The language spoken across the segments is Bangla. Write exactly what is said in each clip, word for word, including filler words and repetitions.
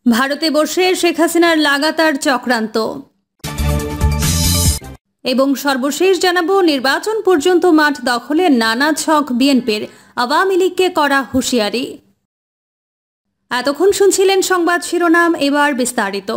ভারতে বসে শেখ হাসিনার লাগাতার চক্রান্ত এবং সর্বশেষ জানাবো নির্বাচন পর্যন্ত মাঠ দখলের নানা ছক বিএনপির, আওয়ামী লীগকে করা হুঁশিয়ারি। এতক্ষণ শুনছিলেন সংবাদ শিরোনাম, এবার বিস্তারিত।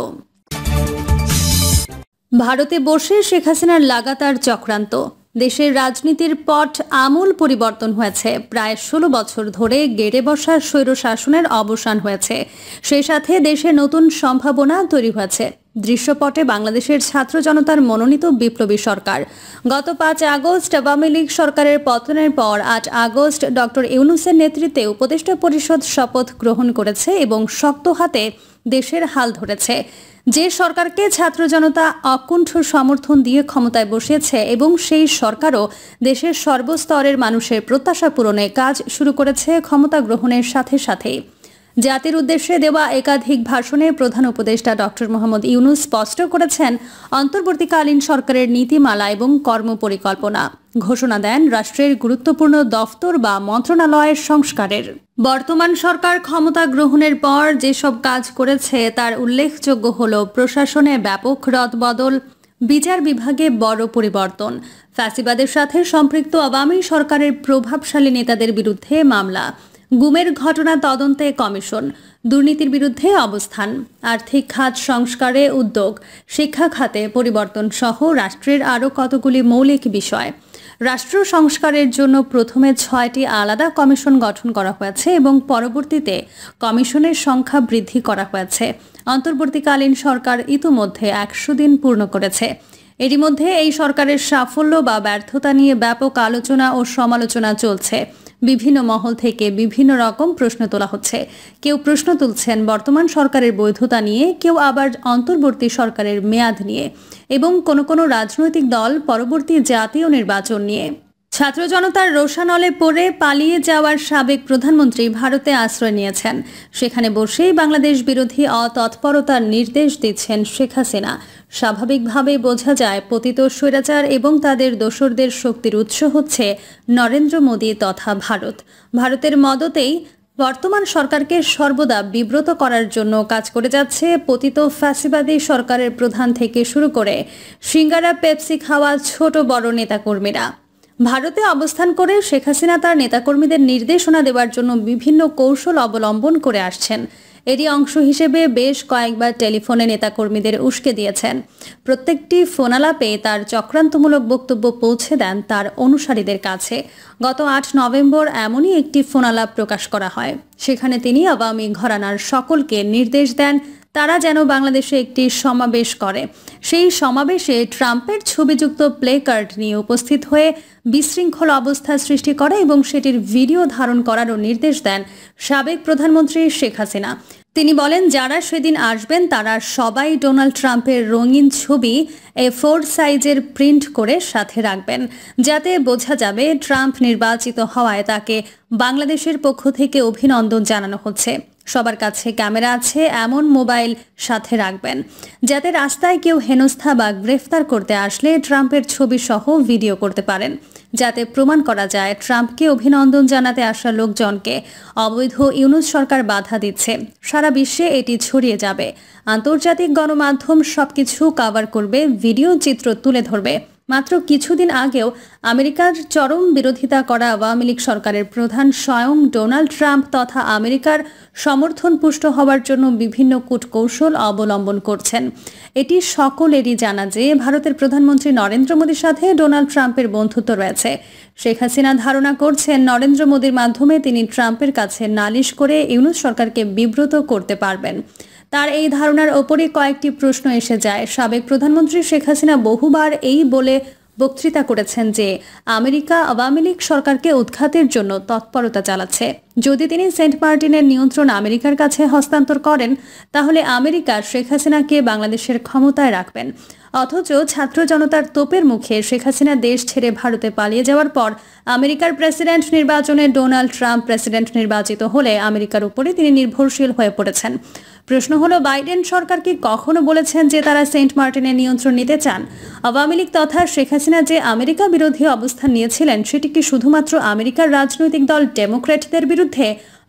ভারতে বসে শেখ হাসিনার লাগাতার চক্রান্ত। দেশের রাজনীতির পট আমূল পরিবর্তন হয়েছে। প্রায় ষোলো বছর ধরে গেড়ে বসা স্বৈরশাসনের অবসান হয়েছে। সেই সাথে দেশে নতুন সম্ভাবনা তৈরি হয়েছে। দৃশ্যপটে বাংলাদেশের ছাত্র জনতার মনোনীত বিপ্লবী সরকার। গত পাঁচ আগস্ট আওয়ামী লীগ সরকারের পতনের পর আট আগস্ট ডক্টর ইউনূসের নেতৃত্বে উপদেষ্টা পরিষদ শপথ গ্রহণ করেছে এবং শক্ত হাতে দেশের হাল ধরেছে। যে সরকারকে ছাত্র জনতা অকুণ্ঠ সমর্থন দিয়ে ক্ষমতায় বসিয়েছে এবং সেই সরকারও দেশের সর্বস্তরের মানুষের প্রত্যাশা পূরণে কাজ শুরু করেছে ক্ষমতা গ্রহণের সাথে সাথেই। জাতির উদ্দেশ্যে দেওয়া একাধিক ভাষণে প্রধান উপদেষ্টা ডক্টর মোহাম্মদ ইউনূস স্পষ্ট করেছেন অন্তর্বর্তীকালীন সরকারের নীতিমালা এবং কর্মপরিকল্পনা। ঘোষণা দেন রাষ্ট্রের গুরুত্বপূর্ণ দফতর বা মন্ত্রণালয়ের সংস্কারের। বর্তমান সরকার ক্ষমতা গ্রহণের পর যেসব কাজ করেছে তার উল্লেখযোগ্য হল প্রশাসনে ব্যাপক রদবদল, বিচার বিভাগে বড় পরিবর্তন, ফ্যাসিবাদের সাথে সম্পৃক্ত আওয়ামী সরকারের প্রভাবশালী নেতাদের বিরুদ্ধে মামলা, গুমের ঘটনা তদন্তে কমিশন, দুর্নীতির বিরুদ্ধে অবস্থান, আর্থিক খাত সংস্কারে উদ্যোগ, শিক্ষা খাতে পরিবর্তন সহ রাষ্ট্রের আরও কতগুলি মৌলিক বিষয়। রাষ্ট্র সংস্কারের জন্য প্রথমে ছয়টি আলাদা কমিশন গঠন করা হয়েছে এবং পরবর্তীতে কমিশনের সংখ্যা বৃদ্ধি করা হয়েছে। অন্তর্বর্তীকালীন সরকার ইতিমধ্যে একশো দিন পূর্ণ করেছে। এরই মধ্যে এই সরকারের সাফল্য বা ব্যর্থতা নিয়ে ব্যাপক আলোচনা ও সমালোচনা চলছে। বিভিন্ন মহল থেকে বিভিন্ন রকম প্রশ্ন তোলা হচ্ছে। কেউ প্রশ্ন তুলছেন বর্তমান সরকারের বৈধতা নিয়ে, কেউ আবার অন্তর্বর্তী সরকারের মেয়াদ নিয়ে এবং কোনো কোনো রাজনৈতিক দল পরবর্তী জাতীয় নির্বাচন নিয়ে। ছাত্র জনতার রোষানলে পড়ে পালিয়ে যাওয়ার সাবেক প্রধানমন্ত্রী ভারতে আশ্রয় নিয়েছেন। সেখানে বসেই বাংলাদেশ বিরোধী অতৎপরতার নির্দেশ দিচ্ছেন শেখ হাসিনা। স্বাভাবিকভাবেই বোঝা যায় পতিত স্বৈরাচার এবং তাদের দোসরদের শক্তির উৎস হচ্ছে নরেন্দ্র মোদী তথা ভারত। ভারতের মদতেই বর্তমান সরকারকে সর্বদা বিব্রত করার জন্য কাজ করে যাচ্ছে পতিত ফ্যাসিবাদী সরকারের প্রধান থেকে শুরু করে সিঙ্গারা পেপসি খাওয়া ছোট বড় নেতাকর্মীরা। ভারতে অবস্থান করে শেখ হাসিনা তার নেতাকর্মীদের নির্দেশনা দেওয়ার জন্য বিভিন্ন কৌশল অবলম্বন করে আসছেন। এরই অংশ হিসেবে বেশ কয়েকবার টেলিফোনে নেতাকর্মীদের উস্কে দিয়েছেন। প্রত্যেকটি ফোনালাপে তার চক্রান্তমূলক বক্তব্য পৌঁছে দেন তার অনুসারীদের কাছে। গত আট নভেম্বর এমনই একটি ফোনালাপ প্রকাশ করা হয়। সেখানে তিনি আওয়ামী ঘরানার সকলকে নির্দেশ দেন তারা যেন বাংলাদেশে একটি সমাবেশ করে। সেই সমাবেশে ট্রাম্পের ছবিযুক্ত প্লে কার্ড নিয়ে উপস্থিত হয়ে বিশৃঙ্খল অবস্থা সৃষ্টি করে এবং সেটির ভিডিও ধারণ করারও নির্দেশ দেন সাবেক প্রধানমন্ত্রী শেখ হাসিনা। তিনি বলেন যারা সেদিন আসবেন তারা সবাই ডোনাল্ড ট্রাম্পের রঙিন ছবি এ ফোর সাইজের প্রিন্ট করে সাথে রাখবেন, যাতে বোঝা যাবে ট্রাম্প নির্বাচিত হওয়ায় তাকে বাংলাদেশের পক্ষ থেকে অভিনন্দন জানানো হচ্ছে। সবার কাছে ক্যামেরা আছে এমন মোবাইল সাথে রাখবেন, যাতে রাস্তায় কেউ হেনস্থা বা গ্রেফতার করতে আসলে ট্রাম্পের ছবি সহ ভিডিও করতে পারেন, যাতে প্রমাণ করা যায় ট্রাম্পকে অভিনন্দন জানাতে আসা লোকজনকে অবৈধ ইউনূস সরকার বাধা দিচ্ছে। সারা বিশ্বে এটি ছড়িয়ে যাবে। আন্তর্জাতিক গণমাধ্যম সবকিছু কভার করবে, ভিডিও চিত্র তুলে ধরবে। মাত্র কিছুদিন আগেও আমেরিকার চরম বিরোধিতা করা আওয়ামী লীগ সরকারের প্রধান স্বয়ং ডোনাল্ড ট্রাম্প তথা আমেরিকার সমর্থন পুষ্ট হওয়ার জন্য বিভিন্ন কূটকৌশল অবলম্বন করছেন। এটি সকলেরই জানা যে ভারতের প্রধানমন্ত্রী নরেন্দ্র মোদীর সাথে ডোনাল্ড ট্রাম্পের বন্ধুত্ব রয়েছে। শেখ হাসিনা ধারণা করছেন নরেন্দ্র মোদীর মাধ্যমে তিনি ট্রাম্পের কাছে নালিশ করে ইউনূস সরকারকে বিব্রত করতে পারবেন। তার এই ধারণার ওপরই কয়েকটি প্রশ্ন এসে যায়। সাবেক প্রধানমন্ত্রী শেখ হাসিনা বহুবার এই বলে বক্তৃতা করেছেন যে আমেরিকা আওয়ামী লীগ সরকারকে উৎখাতের জন্য তৎপরতা চালাচ্ছে। যদি তিনি সেন্ট মার্টিনের নিয়ন্ত্রণ আমেরিকার কাছে হস্তান্তর করেন তাহলে আমেরিকা শেখ হাসিনাকে বাংলাদেশের ক্ষমতায় রাখবেন। অথচ ছাত্র জনতার তোপের মুখে শেখ হাসিনা দেশ ছেড়ে ভারতে পালিয়ে যাওয়ার পর আমেরিকার প্রেসিডেন্ট নির্বাচনে ডোনাল্ড ট্রাম্প প্রেসিডেন্ট নির্বাচিত হলে আমেরিকার উপরে তিনি নির্ভরশীল হয়ে পড়েছেন। প্রশ্ন হলো বাইডেন সরকার কি কখনো বলেছেন যে তারা সেন্ট মার্টিনের নিয়ন্ত্রণ নিতে চান? আওয়ামী লীগ তথা শেখ হাসিনা যে আমেরিকা বিরোধী অবস্থান নিয়েছিলেন সেটি কি শুধুমাত্র আমেরিকার রাজনৈতিক দল ডেমোক্র্যাটদের বিরুদ্ধে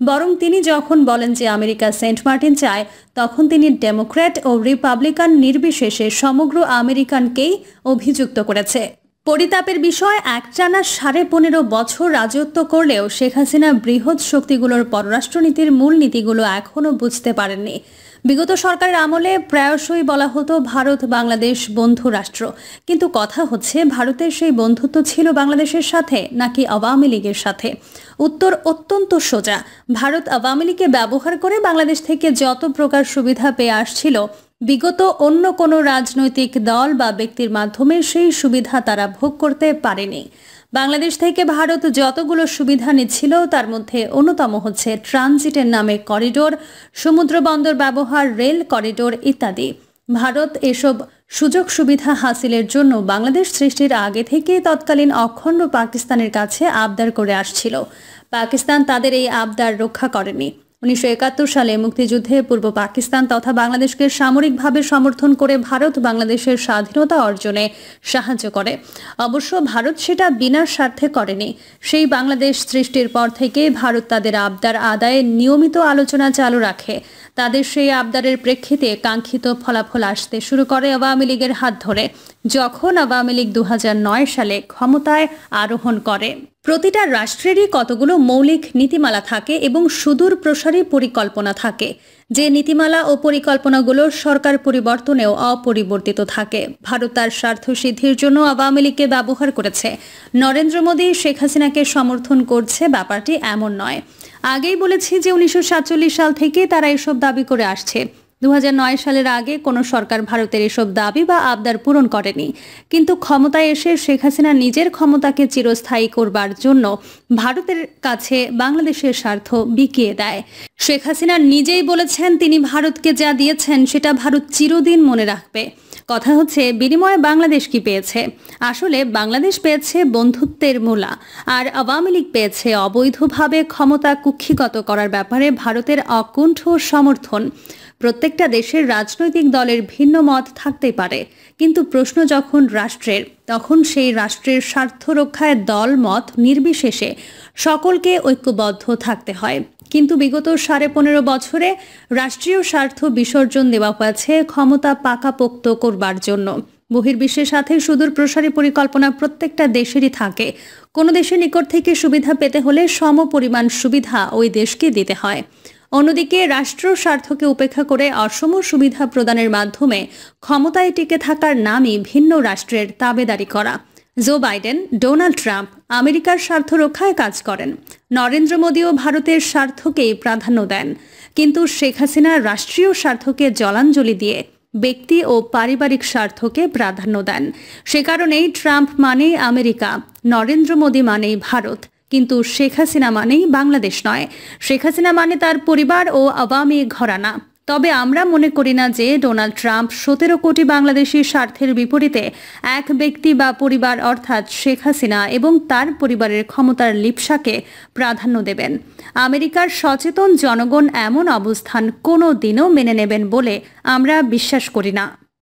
বরং তিনি যখন বলেন যে আমেরিকা সেন্ট মার্টিন চায়, তখন তিনি ডেমোক্র্যাট ও রিপাবলিকান নির্বিশেষে সমগ্র আমেরিকানকেই অভিযুক্ত করেছে। পরিতাপের বিষয়, একটানা সাড়ে পনেরো বছর রাজত্ব করলেও শেখ হাসিনা বৃহৎ শক্তিগুলোর পররাষ্ট্রনীতির মূল নীতিগুলো এখনও বুঝতে পারেননি। বিগত সরকারের আমলে প্রায়শই বলা হতো ভারত বাংলাদেশ বন্ধু রাষ্ট্র, কিন্তু কথা হচ্ছে ভারতের সেই বন্ধুত্ব ছিল বাংলাদেশের সাথে নাকি আওয়ামী লীগের সাথে? উত্তর অত্যন্ত সোজা। ভারত আওয়ামী লীগকে ব্যবহার করে বাংলাদেশ থেকে যত প্রকার সুবিধা পেয়ে আসছিল, বিগত অন্য কোনো রাজনৈতিক দল বা ব্যক্তির মাধ্যমে সেই সুবিধা তারা ভোগ করতে পারেনি। বাংলাদেশ থেকে ভারত যতগুলো সুবিধা নিচ্ছিল তার মধ্যে অন্যতম হচ্ছে ট্রানজিটের নামে করিডোর, সমুদ্র বন্দর ব্যবহার, রেল করিডোর ইত্যাদি। ভারত এসব সুযোগ সুবিধা হাসিলের জন্য বাংলাদেশ সৃষ্টির আগে থেকে তৎকালীন অখণ্ড পাকিস্তানের কাছে আবদার করে আসছিল। পাকিস্তান তাদের এই আবদার রক্ষা করেনি। উনিশশো একাত্তর সালে মুক্তিযুদ্ধে পূর্ব পাকিস্তান তথা বাংলাদেশকে সামরিকভাবে সমর্থন করে ভারত বাংলাদেশের স্বাধীনতা অর্জনে সাহায্য করে। অবশ্য ভারত সেটা বিনা স্বার্থে করেনি। সেই বাংলাদেশ সৃষ্টির পর থেকে ভারত তাদের আবদার আদায়ে নিয়মিত আলোচনা চালু রাখে। তাদের সেই আবদারের প্রেক্ষিতে কাঙ্ক্ষিত ফলাফল আসতে শুরু করে আওয়ামী লীগের হাত ধরে, যখন আওয়ামী লীগ দু হাজার নয় সালে ক্ষমতায় আরোহণ করে। প্রতিটা রাষ্ট্রেরই কতগুলো মৌলিক নীতিমালা থাকে এবং সুদূর প্রসারী পরিকল্পনা থাকে, যে নীতিমালা ও পরিকল্পনাগুলো সরকার পরিবর্তনেও অপরিবর্তিত থাকে। ভারত তার স্বার্থ সিদ্ধির জন্য আওয়ামী লীগকে ব্যবহার করেছে। নরেন্দ্র মোদী শেখ হাসিনাকে সমর্থন করছে, ব্যাপারটি এমন নয়। আগেই বলেছি যে উনিশশো সাতচল্লিশ সাল থেকে তারা এসব দাবি করে আসছে। দু হাজার নয় সালের আগে কোনো সরকার ভারতের এসব দাবি বা আবদার পূরণ করেনি, কিন্তু ক্ষমতায় এসে শেখ হাসিনা নিজের ক্ষমতাকে চিরস্থায়ী করবার জন্য ভারতের কাছে বাংলাদেশের স্বার্থ বিকিয়ে দেয়। শেখ হাসিনা নিজেই বলেছেন তিনি ভারতকে যা দিয়েছেন সেটা ভারত চিরদিন মনে রাখবে। কথা হচ্ছে বিনিময়ে বাংলাদেশ কি পেয়েছে? আসলে বাংলাদেশ পেয়েছে বন্ধুত্বের মূলা, আর আওয়ামী লীগ পেয়েছে অবৈধভাবে ক্ষমতা কুক্ষিগত করার ব্যাপারে ভারতের অকুণ্ঠ সমর্থন। প্রত্যেকটা দেশের রাজনৈতিক দলের ভিন্ন মত থাকতেই পারে, কিন্তু প্রশ্ন যখন রাষ্ট্রের, তখন সেই রাষ্ট্রের স্বার্থ রক্ষায় দল মত নির্বিশেষে সকলকে ঐক্যবদ্ধ থাকতে হয়। কিন্তু বিগত সাড়ে পনেরো বছরে রাষ্ট্রীয় স্বার্থ বিসর্জন দেওয়া হয়েছে ক্ষমতা পাকাপোক্ত করবার জন্য। বহির্বিশ্বের সাথে সুদূর প্রসারী পরিকল্পনা প্রত্যেকটা দেশেরই থাকে। কোনো দেশের নিকট থেকে সুবিধা পেতে হলে সম পরিমাণ সুবিধা ওই দেশকে দিতে হয়। অন্যদিকে রাষ্ট্র স্বার্থকে উপেক্ষা করে অসম সুবিধা প্রদানের মাধ্যমে ক্ষমতায় টিকে থাকার নামই ভিন্ন রাষ্ট্রের তাবেদারি করা। জো বাইডেন, ডোনাল্ড ট্রাম্প আমেরিকার স্বার্থ রক্ষায় কাজ করেন। নরেন্দ্র মোদীও ভারতের স্বার্থকেই প্রাধান্য দেন, কিন্তু শেখ হাসিনা রাষ্ট্রীয় স্বার্থকে জলাঞ্জলি দিয়ে ব্যক্তি ও পারিবারিক স্বার্থকে প্রাধান্য দেন। সে কারণেই ট্রাম্প মানেই আমেরিকা, নরেন্দ্র মোদী মানেই ভারত, কিন্তু শেখ হাসিনা মানেই বাংলাদেশ নয়। শেখ হাসিনা মানে তার পরিবার ও আওয়ামী ঘরানা। তবে আমরা মনে করি না যে ডোনাল্ড ট্রাম্প সতেরো কোটি বাংলাদেশির স্বার্থের বিপরীতে এক ব্যক্তি বা পরিবার অর্থাৎ শেখ হাসিনা এবং তার পরিবারের ক্ষমতার লিপ্সাকে প্রাধান্য দেবেন। আমেরিকার সচেতন জনগণ এমন অবস্থান কোনো দিনও মেনে নেবেন বলে আমরা বিশ্বাস করি না।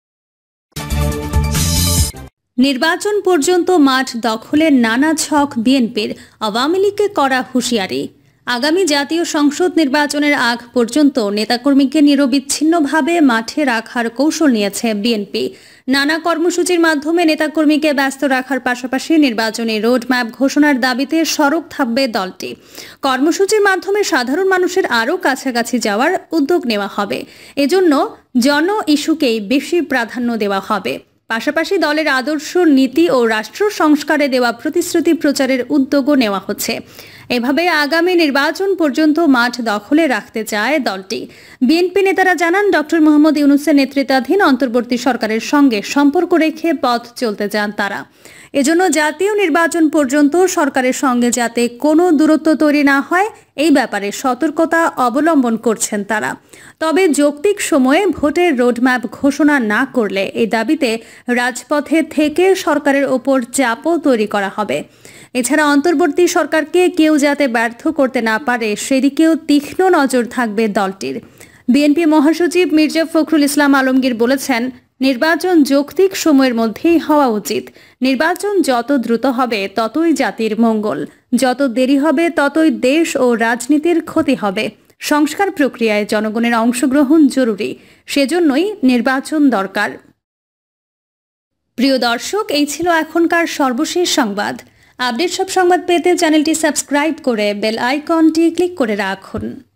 নির্বাচন পর্যন্ত মাঠ দখলের নানা ছক বিএনপির, আওয়ামী লীগকে করা হুঁশিয়ারি। আগামী জাতীয় সংসদ নির্বাচনের আগ পর্যন্ত নেতাকর্মীকে নিরবিচ্ছিন্নভাবে মাঠে রাখার কৌশল নিয়েছে বিএনপি। নানা কর্মসূচির মাধ্যমে নেতাকর্মীকে ব্যস্ত রাখার পাশাপাশি নির্বাচনী রোডম্যাপ ঘোষণার দাবিতে সরব থাকবে দলটি। কর্মসূচির মাধ্যমে সাধারণ মানুষের আরও কাছাকাছি যাওয়ার উদ্যোগ নেওয়া হবে। এজন্য জন ইস্যুকেই বেশি প্রাধান্য দেওয়া হবে। পাশাপাশি দলের আদর্শ, নীতি ও রাষ্ট্র সংস্কারে দেওয়া প্রতিশ্রুতি প্রচারের উদ্যোগও নেওয়া হচ্ছে। এভাবে আগামী নির্বাচন পর্যন্ত মাঠ দখলে রাখতে চায় দলটি। বিএনপি নেতারা জানান, ডক্টর মোহাম্মদ ইউনূসের নেতৃত্বাধীন অন্তর্বর্তী সরকারের সঙ্গে সম্পর্ক রেখে পথ চলতে চান তারা। এজন্য জাতীয় নির্বাচন পর্যন্ত সরকারের সঙ্গে যাতে কোনো দূরত্ব তৈরি না হয়, এই ব্যাপারে সতর্কতা অবলম্বন করছেন তারা। তবে যৌক্তিক সময়ে ভোটের রোডম্যাপ ঘোষণা না করলে এই দাবিতে রাজপথে থেকে সরকারের ওপর চাপও তৈরি করা হবে। এছাড়া অন্তর্বর্তী সরকারকে কেউ যাতে ব্যর্থ করতে না পারে সেদিকেও তীক্ষ্ণ নজর থাকবে দলটির। বিএনপি মহাসচিব মির্জা ফখরুল ইসলাম আলমগীর বলেছেন, নির্বাচন যৌক্তিক সময়ের মধ্যেই হওয়া উচিত। নির্বাচন যত দ্রুত হবে ততই জাতির মঙ্গল, যত দেরি হবে ততই দেশ ও রাজনীতির ক্ষতি হবে। সংস্কার প্রক্রিয়ায় জনগণের অংশগ্রহণ জরুরি, সেজন্যই নির্বাচন দরকার। প্রিয় দর্শক, এই ছিল এখনকার সর্বশেষ সংবাদ। আপডেট সব সংবাদ পেতে চ্যানেলটি সাবস্ক্রাইব করে বেল আইকনটি ক্লিক করে রাখুন।